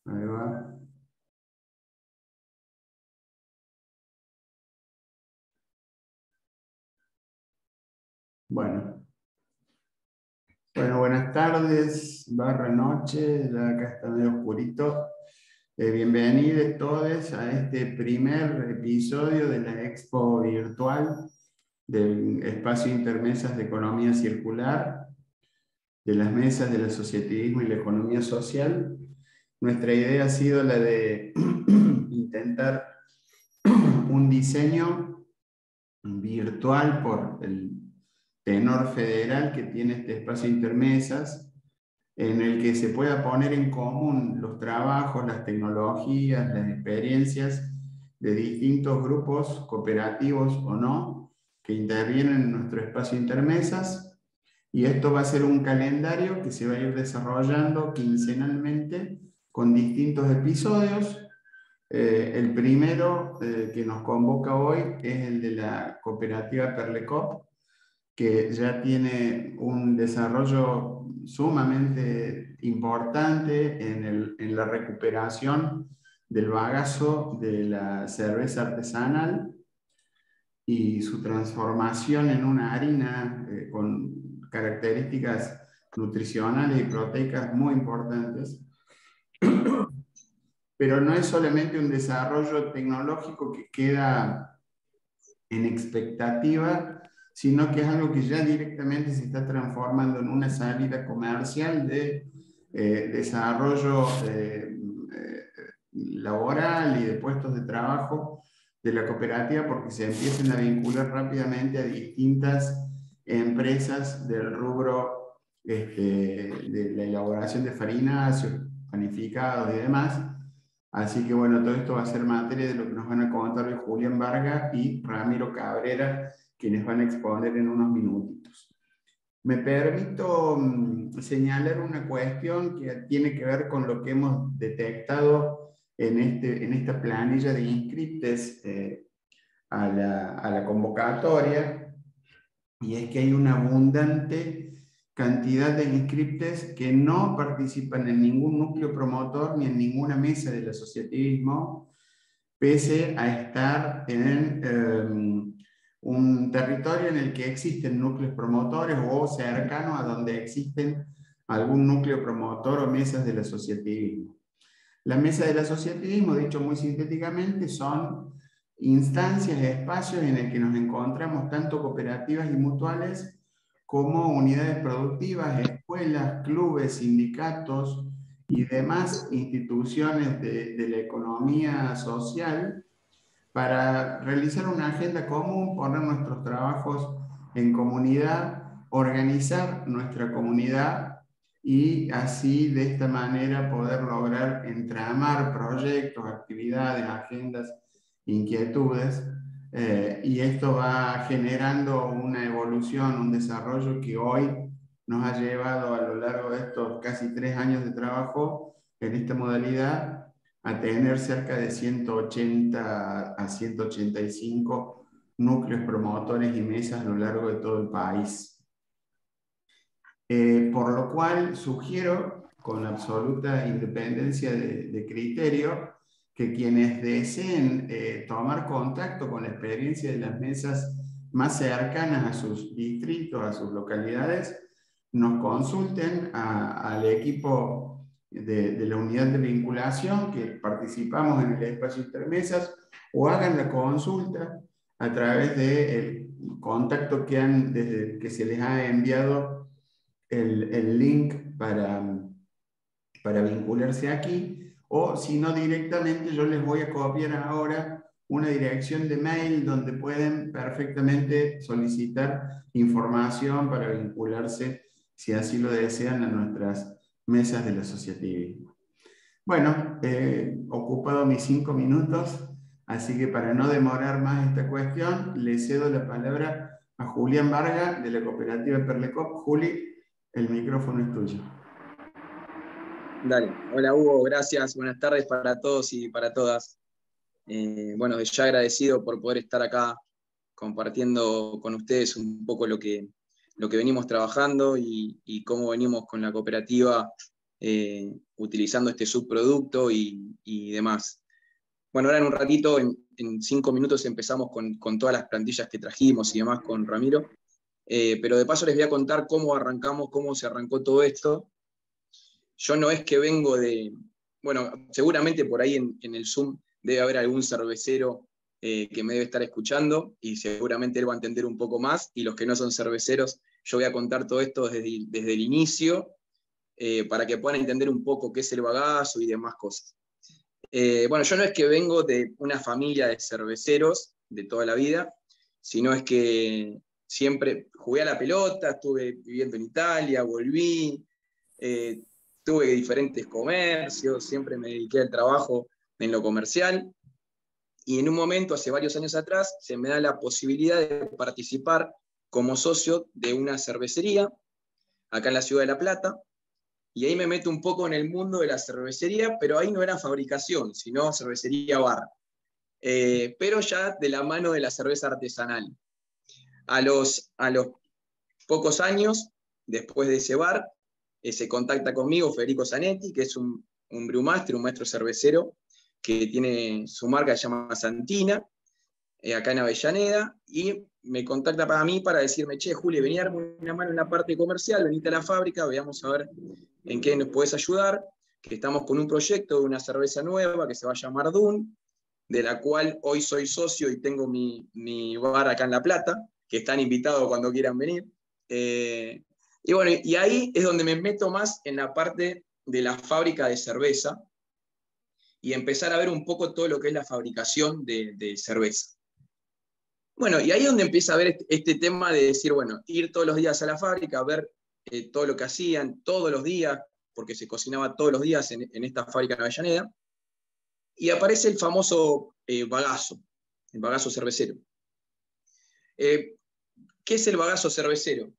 Ahí va. Bueno, buenas tardes, barra noche, ya acá está medio oscurito. Bienvenidos todos a este primer episodio de la expo virtual del espacio Intermesas de Economía Circular, de las mesas del asociativismo y la economía social. Nuestra idea ha sido la de intentar un diseño virtual por el tenor federal que tiene este espacio Intermesas, en el que se pueda poner en común los trabajos, las tecnologías, las experiencias de distintos grupos cooperativos o no, que intervienen en nuestro espacio Intermesas. Y esto va a ser un calendario que se va a ir desarrollando quincenalmente con distintos episodios. El primero que nos convoca hoy es el de la cooperativa Perlecop, que ya tiene un desarrollo sumamente importante en la recuperación del bagazo de la cerveza artesanal y su transformación en una harina con características nutricionales y proteicas muy importantes. Pero no es solamente un desarrollo tecnológico que queda en expectativa, sino que es algo que ya directamente se está transformando en una salida comercial de desarrollo laboral y de puestos de trabajo de la cooperativa, porque se empiezan a vincular rápidamente a distintas empresas del rubro de la elaboración de farináceos, panificados y demás. Así que bueno, todo esto va a ser materia de lo que nos van a contar hoy Julián Vargas y Ramiro Cabrera, quienes van a exponer en unos minutitos. Me permito señalar una cuestión que tiene que ver con lo que hemos detectado en esta planilla de inscriptes a la convocatoria, y es que hay una abundante cantidad de inscriptes que no participan en ningún núcleo promotor ni en ninguna mesa del asociativismo, pese a estar en un territorio en el que existen núcleos promotores o cercano a donde existen algún núcleo promotor o mesas del asociativismo. Las mesas del asociativismo, dicho muy sintéticamente, son instancias, espacios en el que nos encontramos tanto cooperativas y mutuales como unidades productivas, escuelas, clubes, sindicatos y demás instituciones de la economía social, para realizar una agenda común, poner nuestros trabajos en comunidad, organizar nuestra comunidad y así de esta manera poder lograr entramar proyectos, actividades, agendas, inquietudes, y esto va generando una evolución, un desarrollo que hoy nos ha llevado a lo largo de estos casi 3 años de trabajo en esta modalidad a tener cerca de 180 a 185 núcleos promotores y mesas a lo largo de todo el país. Por lo cual sugiero, con absoluta independencia de criterio, que quienes deseen tomar contacto con la experiencia de las mesas más cercanas a sus distritos, a sus localidades, nos consulten al equipo de la unidad de vinculación que participamos en el espacio Intermesas, o hagan la consulta a través del contacto desde que se les ha enviado el link para vincularse aquí, o si no directamente yo les voy a copiar ahora una dirección de mail donde pueden perfectamente solicitar información para vincularse, si así lo desean, a nuestras mesas del asociativismo. Bueno, ocupado mis 5 minutos, así que para no demorar más esta cuestión, le cedo la palabra a Julián Vargas de la cooperativa Perlecop. Juli, el micrófono es tuyo. Dale. Hola Hugo, gracias. Buenas tardes para todos y para todas. Bueno, ya agradecido por poder estar acá compartiendo con ustedes un poco lo que venimos trabajando y cómo venimos con la cooperativa utilizando este subproducto y demás. Bueno, ahora en un ratito, en 5 minutos empezamos con todas las plantillas que trajimos y demás con Ramiro, pero de paso les voy a contar cómo arrancamos, cómo se arrancó todo esto. Yo no es que vengo de, bueno, seguramente por ahí en el Zoom debe haber algún cervecero que me debe estar escuchando y seguramente él va a entender un poco más, y los que no son cerveceros, yo voy a contar todo esto desde el inicio para que puedan entender un poco qué es el bagazo y demás cosas. Bueno, yo no es que vengo de una familia de cerveceros de toda la vida, sino es que siempre jugué a la pelota, estuve viviendo en Italia, volví, tuve diferentes comercios, siempre me dediqué al trabajo en lo comercial, y en un momento, hace varios años atrás, se me da la posibilidad de participar como socio de una cervecería acá en la ciudad de La Plata, y ahí me meto un poco en el mundo de la cervecería, pero ahí no era fabricación, sino cervecería bar, pero ya de la mano de la cerveza artesanal. A los pocos años, después de ese bar, se contacta conmigo Federico Zanetti, que es un brewmaster, un maestro cervecero, que tiene su marca, se llama Santina, acá en Avellaneda, y me contacta para mí para decirme, che, Juli, vení a darme una mano en la parte comercial, venite a la fábrica, veamos a ver en qué nos puedes ayudar, que estamos con un proyecto de una cerveza nueva que se va a llamar Dun, de la cual hoy soy socio y tengo mi bar acá en La Plata, que están invitados cuando quieran venir. Y bueno, y ahí es donde me meto más en la parte de la fábrica de cerveza y empezar a ver un poco todo lo que es la fabricación de cerveza. Bueno, y ahí es donde empieza a ver este tema de decir, bueno, ir todos los días a la fábrica, ver todo lo que hacían todos los días, porque se cocinaba todos los días en esta fábrica en Avellaneda, y aparece el famoso bagazo, el bagazo cervecero. ¿Qué es el bagazo cervecero?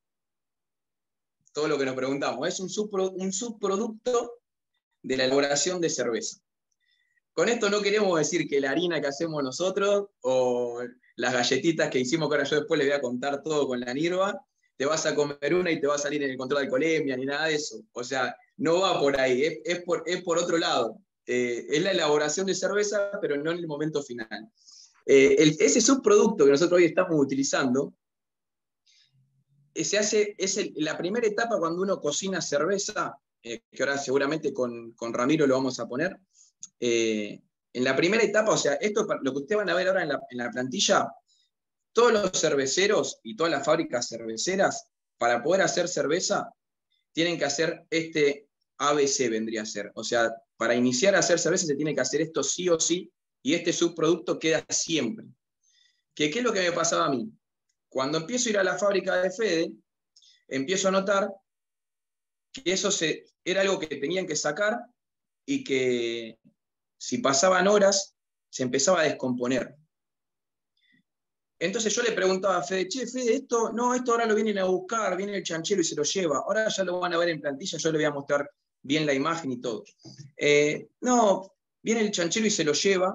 Todo lo que nos preguntamos. Es un subproducto de la elaboración de cerveza. Con esto no queremos decir que la harina que hacemos nosotros o las galletitas que hicimos, que ahora yo después les voy a contar todo con la Nirva, te vas a comer una y te va a salir en el control de alcoholemia, ni nada de eso. O sea, no va por ahí, es por otro lado. Es la elaboración de cerveza, pero no en el momento final. Ese subproducto que nosotros hoy estamos utilizando, la primera etapa cuando uno cocina cerveza, que ahora seguramente con Ramiro lo vamos a poner. En la primera etapa, o sea, esto lo que ustedes van a ver ahora en la plantilla, todos los cerveceros y todas las fábricas cerveceras, para poder hacer cerveza, tienen que hacer este ABC, vendría a ser. O sea, para iniciar a hacer cerveza se tiene que hacer esto sí o sí, y este subproducto queda siempre. ¿Qué es lo que me pasaba a mí? Cuando empiezo a ir a la fábrica de Fede, empiezo a notar que eso era algo que tenían que sacar y que si pasaban horas se empezaba a descomponer. Entonces yo le preguntaba a Fede, che, Fede, esto ahora lo vienen a buscar, viene el chanchero y se lo lleva. Ahora ya lo van a ver en plantilla, yo le voy a mostrar bien la imagen y todo. No, viene el chanchero y se lo lleva.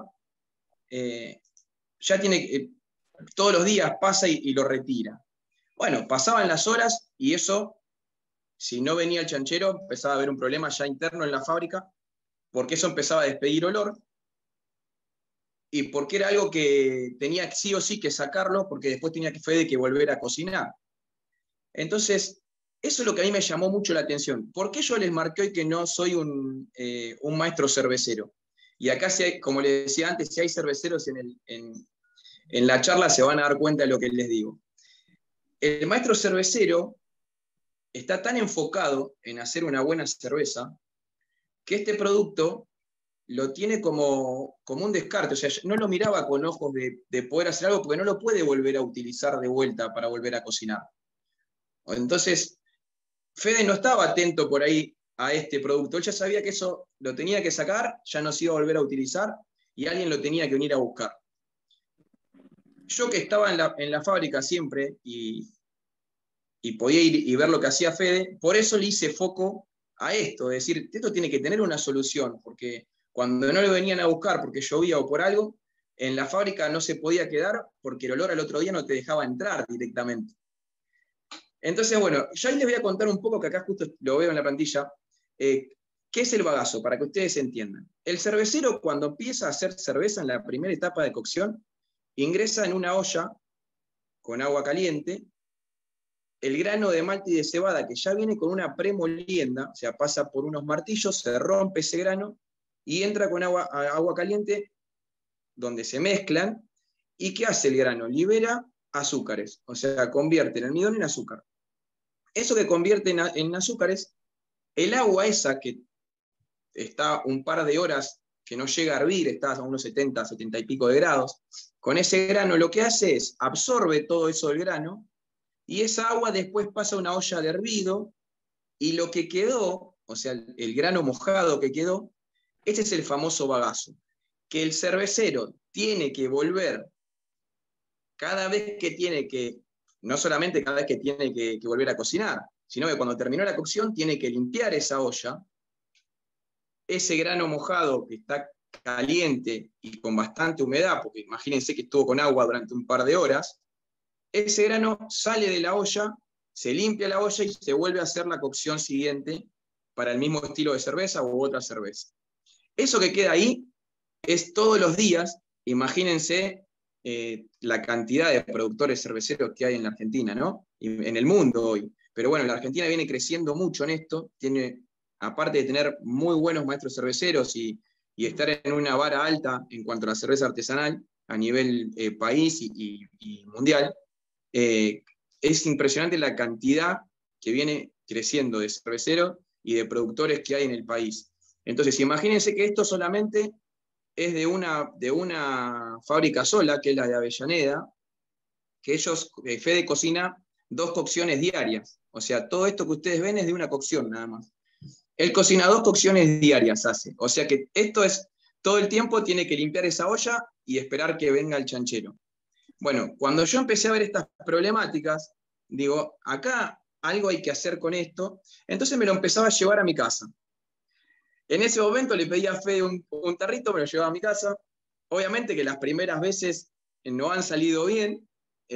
Ya tiene, todos los días pasa y lo retira. Bueno, pasaban las horas y eso, si no venía el chanchero, empezaba a haber un problema ya interno en la fábrica, porque eso empezaba a despedir olor, y porque era algo que tenía sí o sí que sacarlo, porque después tenía Fede que volver a cocinar. Entonces, eso es lo que a mí me llamó mucho la atención. ¿Por qué yo les marqué hoy que no soy un maestro cervecero? Y acá, como les decía antes, si hay cerveceros en la charla se van a dar cuenta de lo que les digo. El maestro cervecero está tan enfocado en hacer una buena cerveza que este producto lo tiene como un descarte, o sea, no lo miraba con ojos de poder hacer algo porque no lo puede volver a utilizar de vuelta para volver a cocinar. Entonces, Fede no estaba atento por ahí a este producto, él ya sabía que eso lo tenía que sacar, ya no se iba a volver a utilizar y alguien lo tenía que venir a buscar. Yo que estaba en la fábrica siempre y podía ir y ver lo que hacía Fede, por eso le hice foco a esto, es decir, esto tiene que tener una solución, porque cuando no lo venían a buscar porque llovía o por algo, en la fábrica no se podía quedar porque el olor al otro día no te dejaba entrar directamente. Entonces, bueno, yo ahí les voy a contar un poco, que acá justo lo veo en la plantilla, ¿Qué es el bagazo? Para que ustedes entiendan. El cervecero, cuando empieza a hacer cerveza en la primera etapa de cocción, ingresa en una olla con agua caliente el grano de malte y de cebada, que ya viene con una premolienda, o sea, pasa por unos martillos, se rompe ese grano y entra con agua caliente, donde se mezclan. ¿Y qué hace el grano? Libera azúcares, o sea, convierte el almidón en azúcar. Eso que convierte en azúcares, el agua esa que está un par de horas, que no llega a hervir, está a unos 70, 70 y pico de grados, con ese grano lo que hace es absorbe todo eso del grano, y esa agua después pasa a una olla de hervido, y lo que quedó, o sea, el grano mojado que quedó, ese es el famoso bagazo, que el cervecero tiene que volver cada vez que tiene que, no solamente cada vez que tiene que volver a cocinar, sino que cuando terminó la cocción tiene que limpiar esa olla, ese grano mojado que está caliente y con bastante humedad, porque imagínense que estuvo con agua durante un par de horas, ese grano sale de la olla, se limpia la olla y se vuelve a hacer la cocción siguiente para el mismo estilo de cerveza u otra cerveza. Eso que queda ahí es todos los días, imagínense la cantidad de productores cerveceros que hay en la Argentina, ¿no? Y en el mundo hoy. Pero bueno, la Argentina viene creciendo mucho en esto, tiene, aparte de tener muy buenos maestros cerveceros y estar en una vara alta en cuanto a la cerveza artesanal a nivel país y mundial, es impresionante la cantidad que viene creciendo de cerveceros y de productores que hay en el país. Entonces, imagínense que esto solamente es de una fábrica sola, que es la de Avellaneda, que ellos, Fede cocina 2 cocciones diarias. O sea, todo esto que ustedes ven es de una cocción nada más. Él cocina 2 cocciones diarias, hace. O sea que esto es, todo el tiempo tiene que limpiar esa olla y esperar que venga el chanchero. Bueno, cuando yo empecé a ver estas problemáticas, digo, acá algo hay que hacer con esto, entonces me lo empezaba a llevar a mi casa. En ese momento le pedí a Fede un tarrito, me lo llevaba a mi casa. Obviamente que las primeras veces no han salido bien,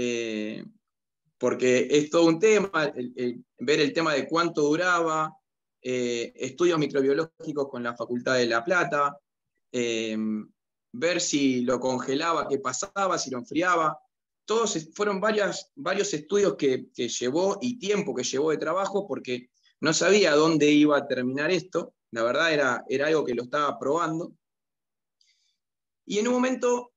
porque es todo un tema, ver el tema de cuánto duraba, estudios microbiológicos con la Facultad de La Plata, ver si lo congelaba, qué pasaba, si lo enfriaba. Todos fueron varios estudios que llevó y tiempo que llevó de trabajo, porque no sabía dónde iba a terminar esto. La verdad era algo que lo estaba probando. Y en un momento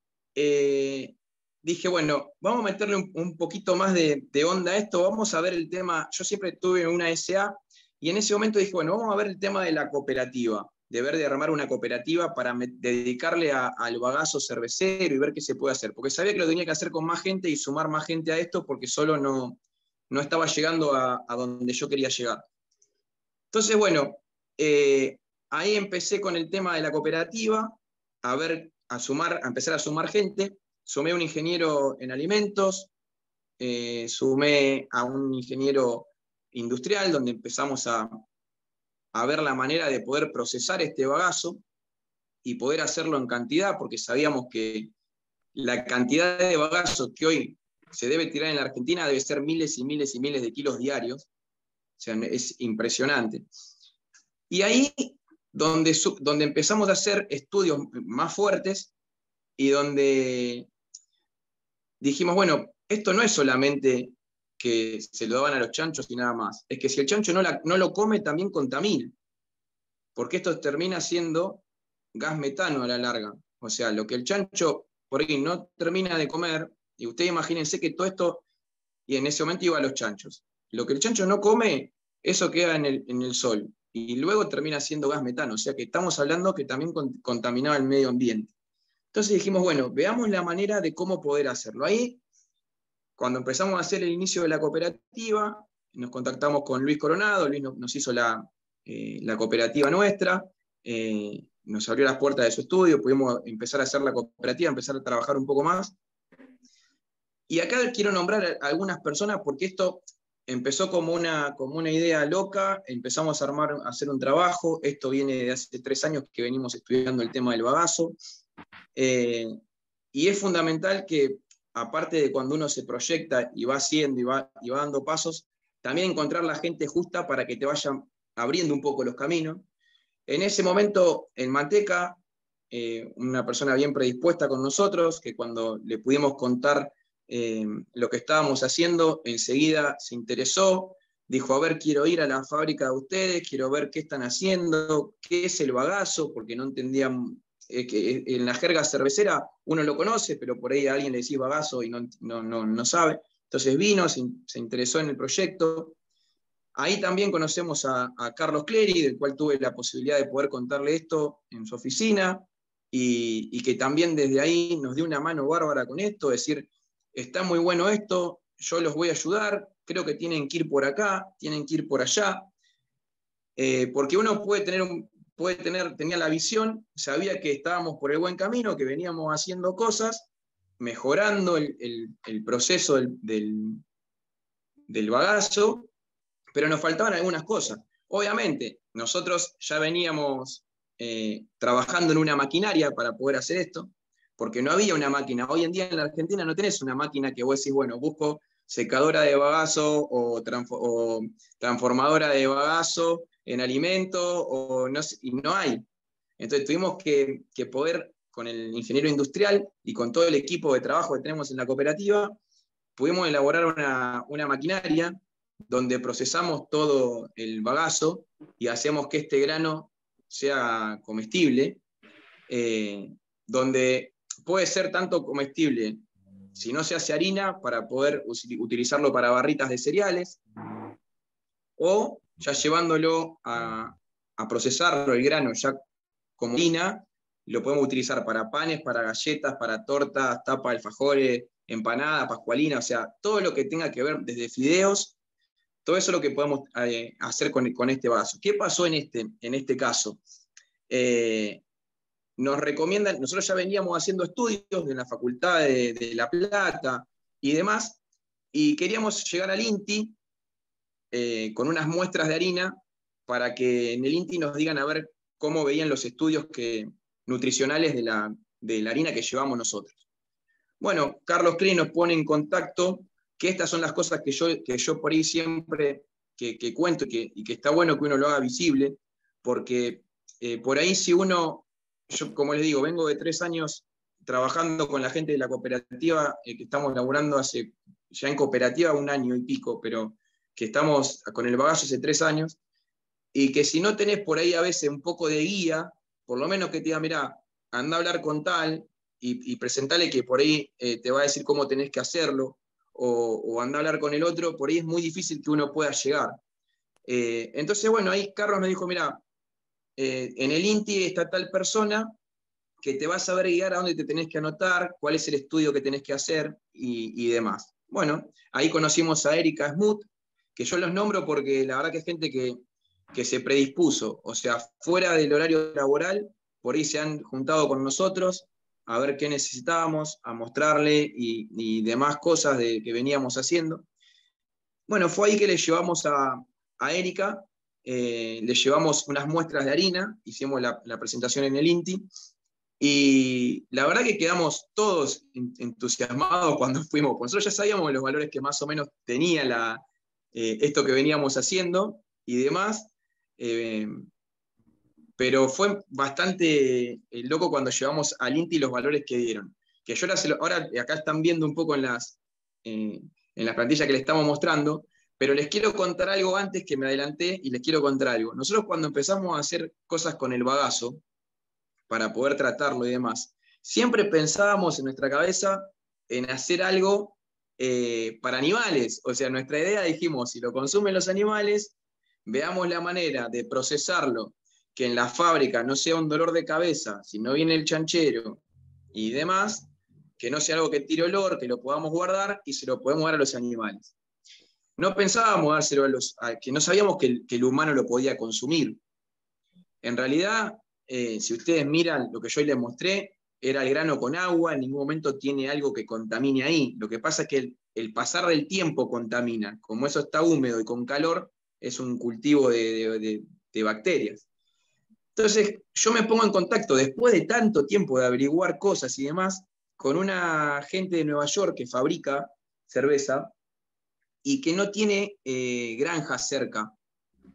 dije, bueno, vamos a meterle un poquito más de onda a esto, vamos a ver el tema. Yo siempre tuve una SA y en ese momento dije, bueno, vamos a ver el tema de la cooperativa, de armar una cooperativa para dedicarle al bagazo cervecero y ver qué se puede hacer. Porque sabía que lo tenía que hacer con más gente y sumar más gente a esto, porque solo no estaba llegando a donde yo quería llegar. Entonces, bueno, ahí empecé con el tema de la cooperativa, a empezar a sumar gente. Sumé a un ingeniero en alimentos, sumé a un ingeniero industrial, donde empezamos a ver la manera de poder procesar este bagazo y poder hacerlo en cantidad, porque sabíamos que la cantidad de bagazo que hoy se debe tirar en la Argentina debe ser miles y miles y miles de kilos diarios. O sea, es impresionante. Y ahí donde empezamos a hacer estudios más fuertes y donde dijimos, bueno, esto no es solamente que se lo daban a los chanchos y nada más, es que si el chancho no lo come también contamina, porque esto termina siendo gas metano a la larga. O sea, lo que el chancho por ahí no termina de comer, y ustedes imagínense que todo esto, y en ese momento iba a los chanchos. Lo que el chancho no come, eso queda en el sol, y luego termina siendo gas metano, o sea que estamos hablando que también contaminaba el medio ambiente. Entonces dijimos, bueno, veamos la manera de cómo poder hacerlo. Ahí, cuando empezamos a hacer el inicio de la cooperativa, nos contactamos con Luis Coronado, Luis nos hizo la cooperativa nuestra, nos abrió las puertas de su estudio, pudimos empezar a hacer la cooperativa, empezar a trabajar un poco más. Y acá quiero nombrar a algunas personas porque esto empezó como una idea loca, empezamos a hacer un trabajo, esto viene de hace 3 años que venimos estudiando el tema del bagazo, y es fundamental que, aparte de cuando uno se proyecta y va haciendo y va dando pasos, también encontrar la gente justa para que te vayan abriendo un poco los caminos. En ese momento, en Manteca, una persona bien predispuesta con nosotros, que cuando le pudimos contar lo que estábamos haciendo, enseguida se interesó, dijo, a ver, quiero ir a la fábrica de ustedes, quiero ver qué están haciendo, qué es el bagazo, porque no entendían, que en la jerga cervecera uno lo conoce, pero por ahí a alguien le decís bagazo y no sabe. Entonces vino, se interesó en el proyecto. Ahí también conocemos a Carlos Clery, del cual tuve la posibilidad de poder contarle esto en su oficina, y que también desde ahí nos dio una mano bárbara con esto, decir, está muy bueno esto, yo los voy a ayudar, creo que tienen que ir por acá, tienen que ir por allá, porque uno tenía la visión, sabía que estábamos por el buen camino, que veníamos haciendo cosas, mejorando el proceso del bagazo, pero nos faltaban algunas cosas. Obviamente, nosotros ya veníamos trabajando en una maquinaria para poder hacer esto, porque no había una máquina. Hoy en día en la Argentina no tenés una máquina que vos decís, bueno, busco secadora de bagazo o transformadora de bagazo en alimento, y no hay. Entonces tuvimos que poder, con el ingeniero industrial y con todo el equipo de trabajo que tenemos en la cooperativa, pudimos elaborar una maquinaria donde procesamos todo el bagazo y hacemos que este grano sea comestible, donde puede ser tanto comestible si no se hace harina para poder utilizarlo para barritas de cereales, o ya llevándolo a procesarlo el grano ya como harina, lo podemos utilizar para panes, para galletas, para tortas, tapas, alfajores, empanadas, pascualinas, o sea, todo lo que tenga que ver desde fideos, todo eso es lo que podemos hacer con este vaso. ¿Qué pasó en este caso? Nos recomiendan, nosotros ya veníamos haciendo estudios en la Facultad de La Plata y demás, y queríamos llegar al INTI con unas muestras de harina para que en el INTI nos digan a ver cómo veían los estudios nutricionales de la harina que llevamos nosotros. Bueno, Carlos Clery nos pone en contacto, que estas son las cosas que yo por ahí siempre que cuento y que está bueno que uno lo haga visible, porque por ahí si uno, yo como les digo, vengo de 3 años trabajando con la gente de la cooperativa, que estamos laburando hace ya en cooperativa 1 año y pico, pero que estamos con el bagazo hace 3 años, y que si no tenés por ahí a veces un poco de guía, por lo menos que te diga, mirá, anda a hablar con tal, y presentarle que por ahí te va a decir cómo tenés que hacerlo, o anda a hablar con el otro, por ahí es muy difícil que uno pueda llegar. Entonces, bueno, ahí Carlos me dijo, mirá, en el INTI está tal persona que te va a saber guiar a dónde te tenés que anotar, cuál es el estudio que tenés que hacer y demás. Bueno, ahí conocimos a Erika Smoot, que yo los nombro porque la verdad que es gente que se predispuso, o sea, fuera del horario laboral, por ahí se han juntado con nosotros a ver qué necesitábamos, a mostrarle y demás cosas que veníamos haciendo. Bueno, fue ahí que le llevamos a Erika, le llevamos unas muestras de harina, hicimos la presentación en el INTI, y la verdad que quedamos todos entusiasmados cuando fuimos, porque nosotros ya sabíamos los valores que más o menos tenía esto que veníamos haciendo y demás, pero fue bastante loco cuando llevamos al INTI los valores que dieron. Que yo ahora acá están viendo un poco en las plantillas que les estamos mostrando, pero les quiero contar algo antes, que me adelanté, y les quiero contar algo. Nosotros cuando empezamos a hacer cosas con el bagazo, para poder tratarlo y demás, siempre pensábamos en nuestra cabeza en hacer algo para animales. O sea, nuestra idea, dijimos, si lo consumen los animales, veamos la manera de procesarlo, que en la fábrica no sea un dolor de cabeza, si no viene el chanchero y demás, que no sea algo que tire olor, que lo podamos guardar y se lo podemos dar a los animales. No pensábamos dárselo que no sabíamos que el humano lo podía consumir. En realidad, si ustedes miran lo que yo les mostré, era el grano con agua, en ningún momento tiene algo que contamine ahí. Lo que pasa es que el pasar del tiempo contamina. Como eso está húmedo y con calor, es un cultivo de bacterias. Entonces, yo me pongo en contacto, después de tanto tiempo de averiguar cosas y demás, con una gente de Nueva York que fabrica cerveza y que no tiene granjas cerca.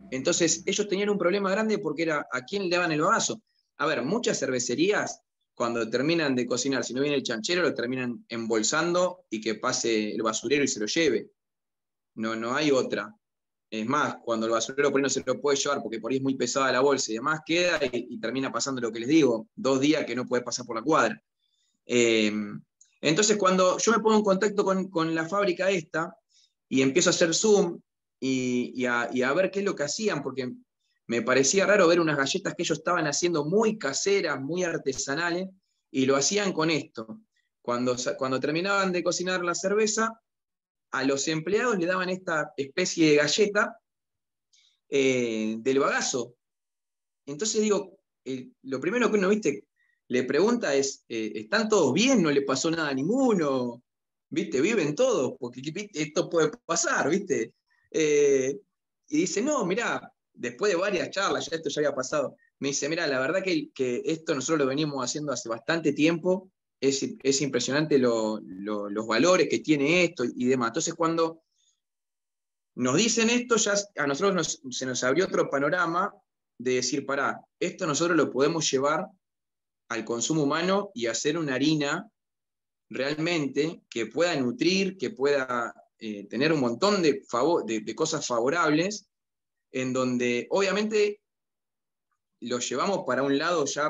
Entonces ellos tenían un problema grande porque era a quién le daban el bagazo. A ver, muchas cervecerías, cuando terminan de cocinar, si no viene el chanchero, lo terminan embolsando y que pase el basurero y se lo lleve. No hay otra. Es más, cuando el basurero por ahí no se lo puede llevar porque por ahí es muy pesada la bolsa y demás, queda y termina pasando lo que les digo, 2 días que no puede pasar por la cuadra. Eh, entonces, cuando yo me pongo en contacto con la fábrica esta y empiezo a hacer Zoom y a ver qué es lo que hacían, porque me parecía raro ver unas galletas que ellos estaban haciendo muy caseras, muy artesanales, y lo hacían con esto. Cuando terminaban de cocinar la cerveza, a los empleados le daban esta especie de galleta del bagazo. Entonces digo, lo primero que uno, viste, le pregunta es, ¿están todos bien? ¿No le pasó nada a ninguno? ¿Viste? ¿Viven todos? Porque ¿viste? Esto puede pasar, ¿viste? Y dice, no, mirá, después de varias charlas, ya esto ya había pasado, me dice, mirá, la verdad que esto nosotros lo venimos haciendo hace bastante tiempo, es impresionante los valores que tiene esto y demás. Entonces cuando nos dicen esto, ya a nosotros se nos abrió otro panorama de decir, pará, esto nosotros lo podemos llevar al consumo humano y hacer una harina realmente que pueda nutrir, que pueda tener un montón de cosas favorables, en donde obviamente lo llevamos para un lado ya,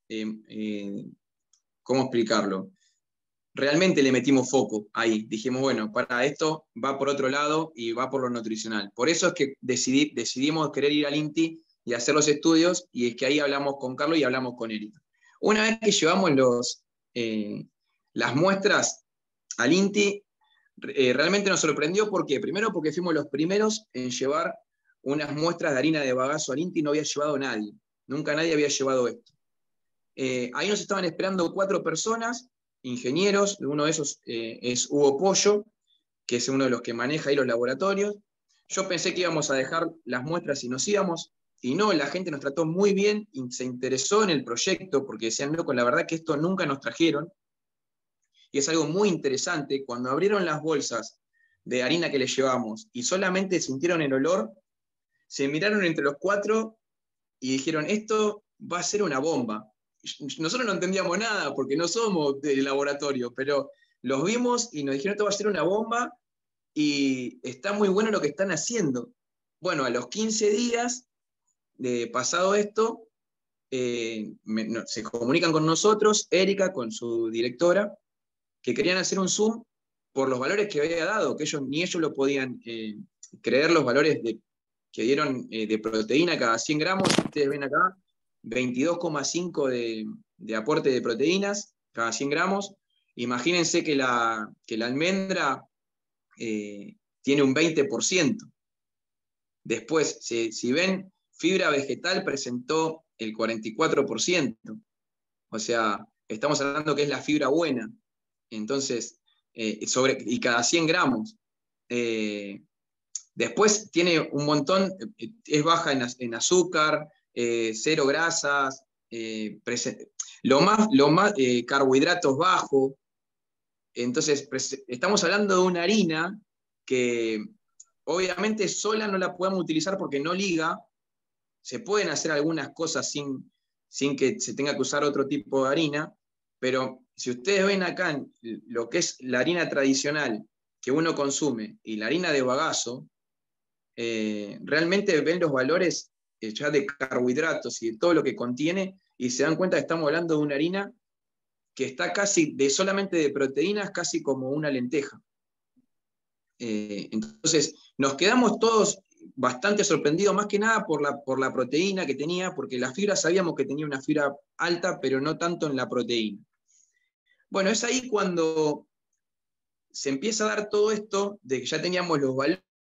¿cómo explicarlo? Realmente le metimos foco ahí. Dijimos, bueno, para esto va por otro lado y va por lo nutricional. Por eso es que decidimos querer ir al INTI y hacer los estudios, y es que ahí hablamos con Carlos y hablamos con Erika. Una vez que llevamos las muestras al INTI, realmente nos sorprendió. ¿Por qué? Primero porque fuimos los primeros en llevar unas muestras de harina de bagazo al INTI, no había llevado nadie. Nunca nadie había llevado esto. Ahí nos estaban esperando 4 personas, ingenieros, uno de esos es Hugo Pollo, que es uno de los que maneja ahí los laboratorios. Yo pensé que íbamos a dejar las muestras y nos íbamos, y no, la gente nos trató muy bien y se interesó en el proyecto, porque decían, loco, la verdad que esto nunca nos trajeron, y es algo muy interesante. Cuando abrieron las bolsas de harina que les llevamos y solamente sintieron el olor, se miraron entre los 4 y dijeron, esto va a ser una bomba. Nosotros no entendíamos nada porque no somos del laboratorio, pero los vimos y nos dijeron, esto va a ser una bomba y está muy bueno lo que están haciendo. Bueno, a los 15 días de pasado esto, se comunican con nosotros, Erika con su directora, que querían hacer un Zoom por los valores que había dado, que ni ellos lo podían creer, los valores que dieron de proteína cada 100 gramos. Ustedes ven acá, 22,5 de aporte de proteínas cada 100 gramos. Imagínense que la almendra tiene un 20%. Después, si ven, fibra vegetal presentó el 44%. O sea, estamos hablando que es la fibra buena. Entonces, y cada 100 gramos. Después tiene un montón, es baja en azúcar, 0 grasas, lo más carbohidratos bajo. Entonces, estamos hablando de una harina que obviamente sola no la podemos utilizar porque no liga. Se pueden hacer algunas cosas sin que se tenga que usar otro tipo de harina, pero si ustedes ven acá lo que es la harina tradicional que uno consume y la harina de bagazo, realmente ven los valores ya de carbohidratos y de todo lo que contiene, y se dan cuenta que estamos hablando de una harina que está casi solamente de proteínas, casi como una lenteja. Entonces, nos quedamos todos bastante sorprendidos, más que nada por la proteína que tenía, porque la fibra sabíamos que tenía una fibra alta, pero no tanto en la proteína. Bueno, es ahí cuando se empieza a dar todo esto de que ya teníamos los valores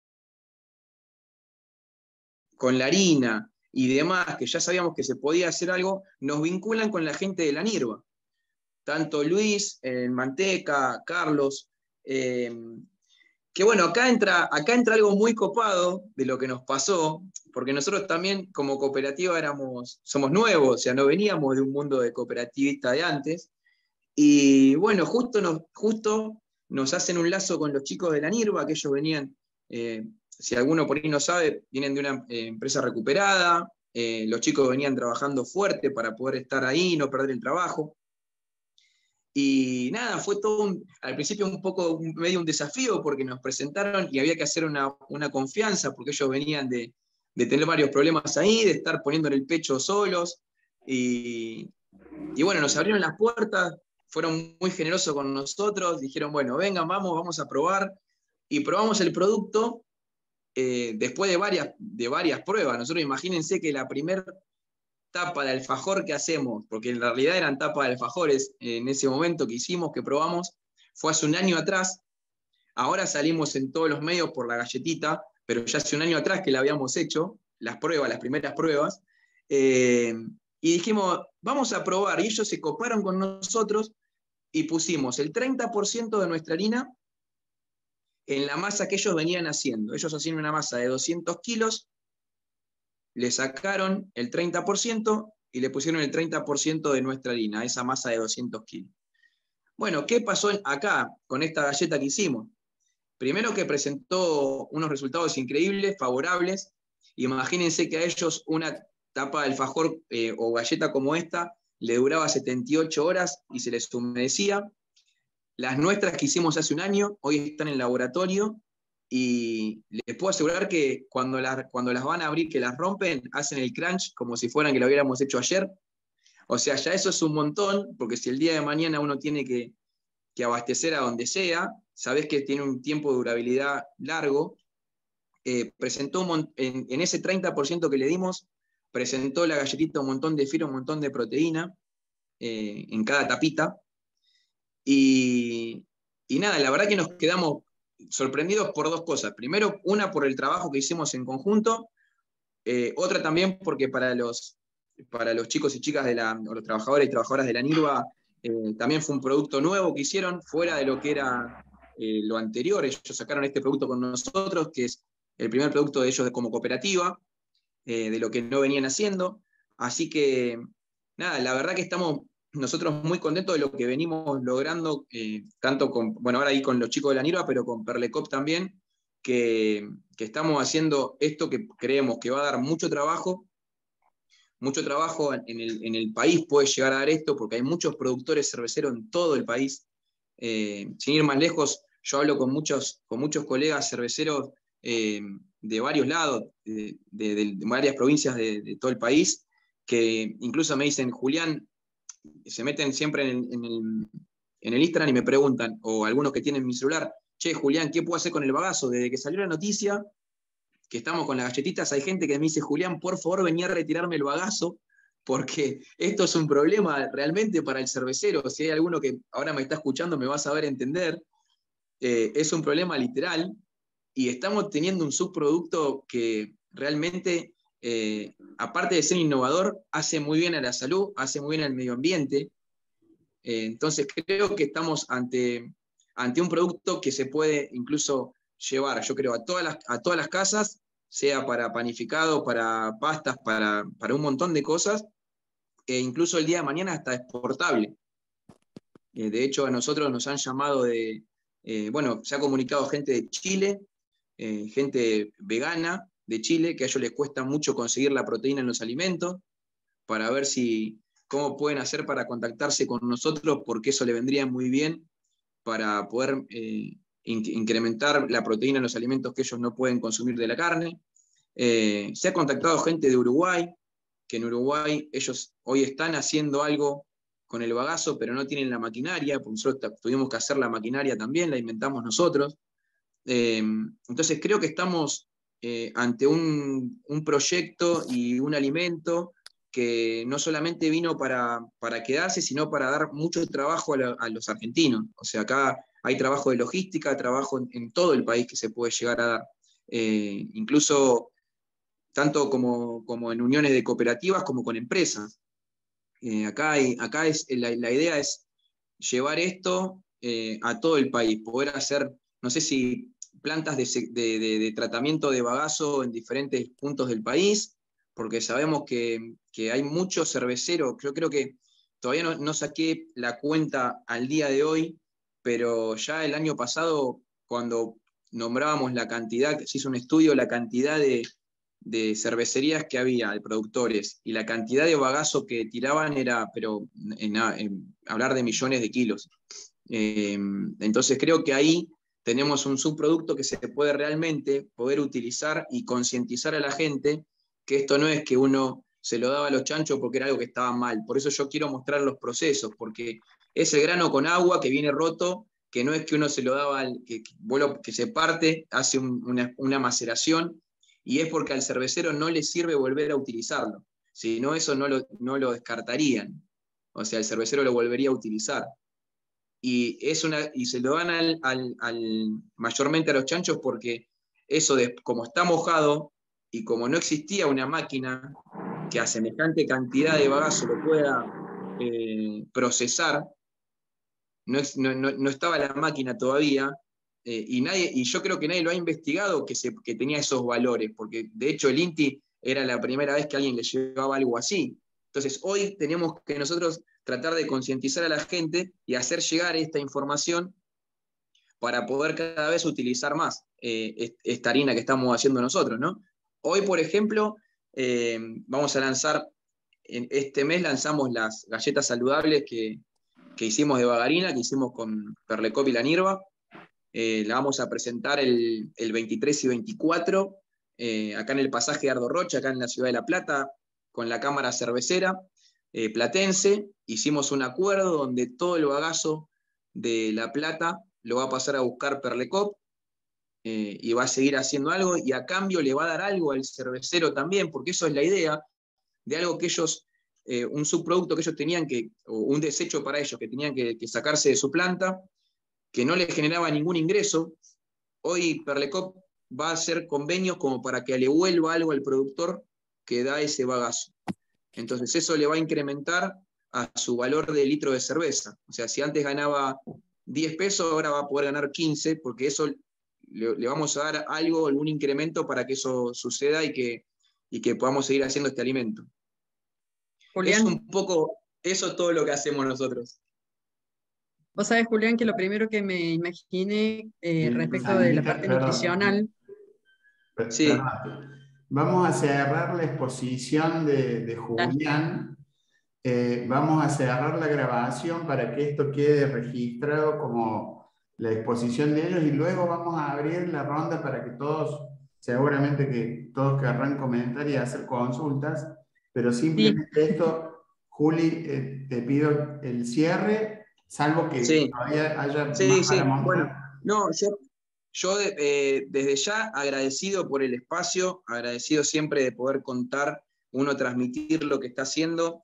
con la harina y demás, que ya sabíamos que se podía hacer algo, nos vinculan con la gente de la NIRVA. Tanto Luis, Manteca, Carlos, que bueno, acá entra algo muy copado de lo que nos pasó, porque nosotros también como cooperativa somos nuevos, o sea, no veníamos de un mundo de cooperativista de antes, y bueno, justo nos hacen un lazo con los chicos de la NIRVA, que ellos venían si alguno por ahí no sabe, vienen de una empresa recuperada, los chicos venían trabajando fuerte para poder estar ahí, no perder el trabajo. Y nada, fue todo al principio un poco medio un desafío porque nos presentaron y había que hacer una confianza porque ellos venían de tener varios problemas ahí, de estar poniendo en el pecho solos. Y bueno, nos abrieron las puertas, fueron muy generosos con nosotros, dijeron, bueno, vengan, vamos a probar. Y probamos el producto después de varias pruebas. Nosotros imagínense que la primera tapa de alfajor que hacemos, porque en realidad eran tapas de alfajores en ese momento que hicimos, que probamos, fue hace un año atrás. Ahora salimos en todos los medios por la galletita, pero ya hace un año atrás que la habíamos hecho, las pruebas, las primeras pruebas, y dijimos, vamos a probar, y ellos se coparon con nosotros y pusimos el 30% de nuestra harina en la masa que ellos venían haciendo. Ellos hacían una masa de 200 kilos, le sacaron el 30% y le pusieron el 30% de nuestra harina, esa masa de 200 kilos. Bueno, ¿qué pasó acá con esta galleta que hicimos? Primero que presentó unos resultados increíbles, favorables. Imagínense que a ellos una tapa de alfajor o galleta como esta le duraba 78 horas y se les humedecía. Las nuestras que hicimos hace un año, hoy están en el laboratorio y les puedo asegurar que cuando las van a abrir, que las rompen, hacen el crunch como si fueran que lo hubiéramos hecho ayer. O sea, ya eso es un montón, porque si el día de mañana uno tiene que abastecer a donde sea, sabés que tiene un tiempo de durabilidad largo, presentó en ese 30% que le dimos, presentó la galletita un montón de fibra, un montón de proteína en cada tapita. Y nada, la verdad que nos quedamos sorprendidos por dos cosas. Primero, una por el trabajo que hicimos en conjunto, otra también porque para los chicos y chicas o los trabajadores y trabajadoras de la NIRVA, también fue un producto nuevo que hicieron fuera de lo que era lo anterior. Ellos sacaron este producto con nosotros, que es el primer producto de ellos como cooperativa, de lo que no venían haciendo. Así que, nada, la verdad que estamos nosotros muy contentos de lo que venimos logrando, tanto con, bueno, ahora ahí con los chicos de la NIRVA, pero con Perlecop también, que estamos haciendo esto que creemos que va a dar mucho trabajo en el país puede llegar a dar esto, porque hay muchos productores cerveceros en todo el país. Sin ir más lejos, yo hablo con muchos colegas cerveceros de varios lados, de varias provincias de todo el país, que incluso me dicen, Julián, se meten siempre en el Instagram y me preguntan, o algunos que tienen mi celular, che, Julián, ¿qué puedo hacer con el bagazo? Desde que salió la noticia, que estamos con las galletitas, hay gente que me dice, Julián, por favor, venía a retirarme el bagazo, porque esto es un problema realmente para el cervecero. Si hay alguno que ahora me está escuchando, me va a saber entender. Es un problema literal y estamos teniendo un subproducto que realmente, aparte de ser innovador, hace muy bien a la salud, hace muy bien al medio ambiente. Entonces creo que estamos ante un producto que se puede incluso llevar, yo creo, a todas las casas, sea para panificado, para pastas, para un montón de cosas, e incluso el día de mañana hasta exportable. De hecho, a nosotros nos han llamado bueno, se ha comunicado gente de Chile, gente vegana de Chile, que a ellos les cuesta mucho conseguir la proteína en los alimentos, para ver cómo pueden hacer para contactarse con nosotros, porque eso le vendría muy bien para poder incrementar la proteína en los alimentos que ellos no pueden consumir de la carne. Se ha contactado gente de Uruguay, que en Uruguay ellos hoy están haciendo algo con el bagazo, pero no tienen la maquinaria, porque nosotros tuvimos que hacer la maquinaria también, la inventamos nosotros. Entonces creo que estamos ante un proyecto y un alimento que no solamente vino para quedarse, sino para dar mucho trabajo a los argentinos. O sea, acá hay trabajo de logística, trabajo en todo el país que se puede llegar a dar. Incluso tanto como en uniones de cooperativas como con empresas. Acá la idea es llevar esto a todo el país, poder hacer, no sé si plantas de tratamiento de bagazo en diferentes puntos del país, porque sabemos que hay muchos cerveceros. Yo creo que todavía no saqué la cuenta al día de hoy, pero ya el año pasado, cuando nombrábamos la cantidad, se hizo un estudio, la cantidad de cervecerías que había, de productores, y la cantidad de bagazo que tiraban era, pero en hablar de millones de kilos. Entonces creo que ahí tenemos un subproducto que se puede realmente poder utilizar y concientizar a la gente que esto no es que uno se lo daba a los chanchos porque era algo que estaba mal. Por eso yo quiero mostrar los procesos, porque es el grano con agua que viene roto, que no es que uno se lo daba, que se parte, hace una maceración, y es porque al cervecero no le sirve volver a utilizarlo. Si no, eso no lo descartarían. O sea, el cervecero lo volvería a utilizar. Y se lo dan mayormente a los chanchos porque eso, como está mojado y como no existía una máquina que a semejante cantidad de bagazo lo pueda procesar, no estaba la máquina todavía, y yo creo que nadie lo ha investigado que tenía esos valores, porque de hecho el INTI era la primera vez que alguien le llevaba algo así. Entonces hoy tenemos que nosotros tratar de concientizar a la gente y hacer llegar esta información para poder cada vez utilizar más esta harina que estamos haciendo nosotros, ¿no? Hoy, por ejemplo, vamos a lanzar, este mes lanzamos las galletas saludables que hicimos de Bagarina, que hicimos con Perlecop y la Nirva. La vamos a presentar el 23 y 24, acá en el pasaje de Ardo Rocha, acá en la ciudad de La Plata, con la Cámara Cervecera Platense. Hicimos un acuerdo donde todo el bagazo de La Plata lo va a pasar a buscar Perlecop, y va a seguir haciendo algo, y a cambio le va a dar algo al cervecero también, porque eso es la idea de algo que ellos, un subproducto que ellos tenían o un desecho para ellos que tenían que sacarse de su planta, que no les generaba ningún ingreso. Hoy Perlecop va a hacer convenios como para que le vuelva algo al productor que da ese bagazo. Entonces eso le va a incrementar a su valor de litro de cerveza. O sea, si antes ganaba 10 pesos, ahora va a poder ganar 15, porque eso le vamos a dar algo, algún incremento para que eso suceda y que podamos seguir haciendo este alimento. Julián, es un poco eso todo lo que hacemos nosotros. vos sabés, Julián, que lo primero que me imaginé respecto de la Anita, parte perdón. nutricional. Sí. Vamos a cerrar la exposición de Julián. Vamos a cerrar la grabación para que esto quede registrado como la exposición de ellos, y luego vamos a abrir la ronda para que todos, seguramente que todos querrán comentar y hacer consultas, pero simplemente esto, Juli, te pido el cierre, salvo que Sí. todavía haya Sí, más para sí. mostrar. Bueno, no, yo desde ya agradecido por el espacio, agradecido siempre de poder contar, uno transmitir lo que está haciendo.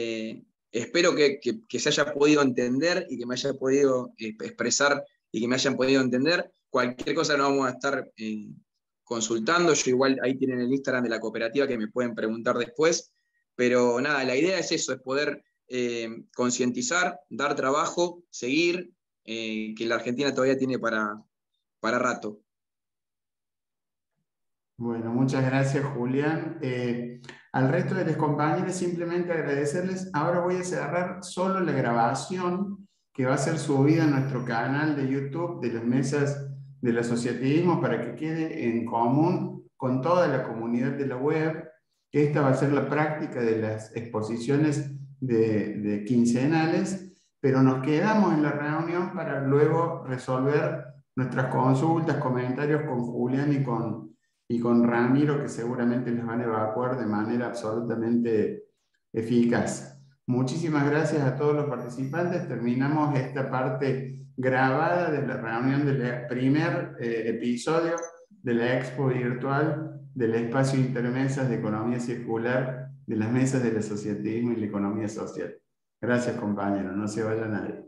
Espero que se haya podido entender y que me haya podido expresar y que me hayan podido entender. Cualquier cosa nos vamos a estar consultando. Yo igual ahí tienen el Instagram de la cooperativa que me pueden preguntar después. Pero nada, la idea es eso, es poder concientizar, dar trabajo, seguir, que la Argentina todavía tiene para rato. Bueno, muchas gracias, Julián. Al resto de los compañeros simplemente agradecerles. Ahora voy a cerrar solo la grabación que va a ser subida a nuestro canal de YouTube de las mesas del asociativismo para que quede en común con toda la comunidad de la web. Esta va a ser la práctica de las exposiciones de quincenales, pero nos quedamos en la reunión para luego resolver nuestras consultas, comentarios con Julián y con Ramiro, que seguramente les van a evacuar de manera absolutamente eficaz. Muchísimas gracias a todos los participantes. Terminamos esta parte grabada de la reunión del primer episodio de la expo virtual del espacio Intermesas de Economía Circular de las mesas del asociativismo y la economía social. Gracias, compañeros. No se vaya nadie.